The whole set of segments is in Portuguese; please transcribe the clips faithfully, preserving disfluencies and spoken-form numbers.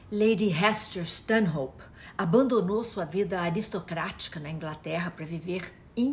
Lady Hester Stanhope abandonou sua vida aristocrática na Inglaterra para viver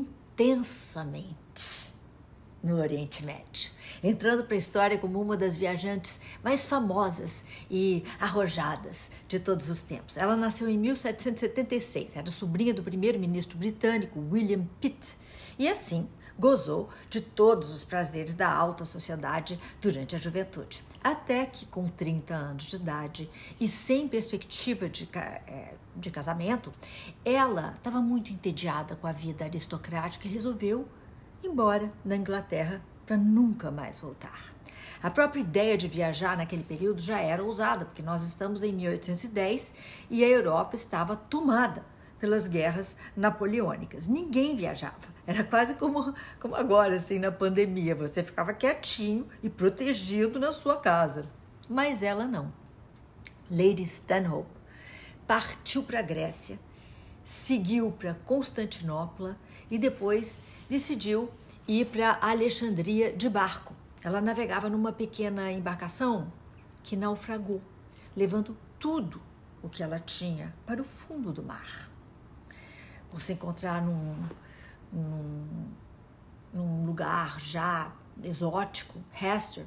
intensamente no Oriente Médio, entrando para a história como uma das viajantes mais famosas e arrojadas de todos os tempos. Ela nasceu em mil setecentos e setenta e seis, era sobrinha do primeiro-ministro britânico William Pitt, e assim gozou de todos os prazeres da alta sociedade durante a juventude. Até que, com trinta anos de idade e sem perspectiva de, de casamento, ela estava muito entediada com a vida aristocrática e resolveu ir embora da Inglaterra para nunca mais voltar. A própria ideia de viajar naquele período já era ousada, porque nós estamos em mil oitocentos e dez e a Europa estava tomada pelas guerras napoleônicas. Ninguém viajava. Era quase como, como agora, assim, na pandemia. Você ficava quietinho e protegido na sua casa. Mas ela não. Lady Stanhope partiu para a Grécia, seguiu para Constantinopla e depois decidiu ir para Alexandria de barco. Ela navegava numa pequena embarcação que naufragou, levando tudo o que ela tinha para o fundo do mar. Por se encontrar num, num, num lugar já exótico, Hester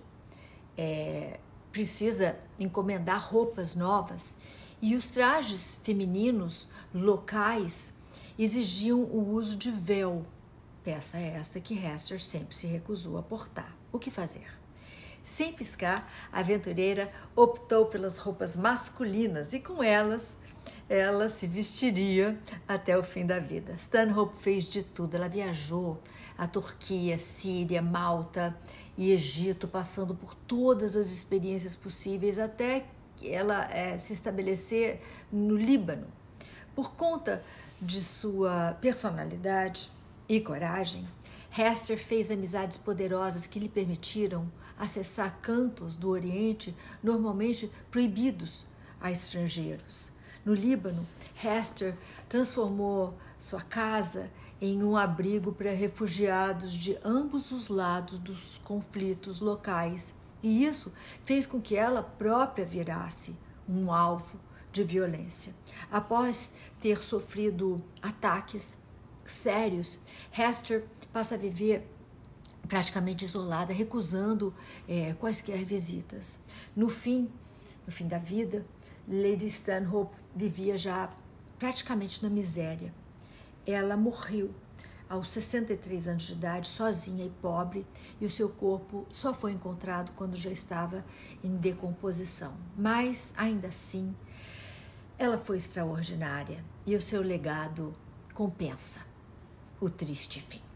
é, precisa encomendar roupas novas e os trajes femininos locais exigiam o uso de véu, peça esta que Hester sempre se recusou a portar. O que fazer? Sem piscar, a aventureira optou pelas roupas masculinas e com elas ela se vestiria até o fim da vida. Stanhope fez de tudo. Ela viajou a Turquia, Síria, Malta e Egito, passando por todas as experiências possíveis até que ela é, se estabelecer no Líbano. Por conta de sua personalidade e coragem, Hester fez amizades poderosas que lhe permitiram acessar cantos do Oriente normalmente proibidos a estrangeiros. No Líbano, Hester transformou sua casa em um abrigo para refugiados de ambos os lados dos conflitos locais, e isso fez com que ela própria virasse um alvo de violência. Após ter sofrido ataques sérios, Hester passa a viver praticamente isolada, recusando é, quaisquer visitas. No fim, no fim da vida, Lady Stanhope vivia já praticamente na miséria. Ela morreu aos sessenta e três anos de idade, sozinha e pobre, e o seu corpo só foi encontrado quando já estava em decomposição. Mas, ainda assim, ela foi extraordinária e o seu legado compensa o triste fim.